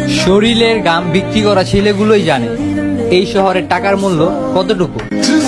শরীরের ঘাম বিক্রি করা ছেলেগুলোই জানে এই শহরের টাকার মূল্য কতটুকু।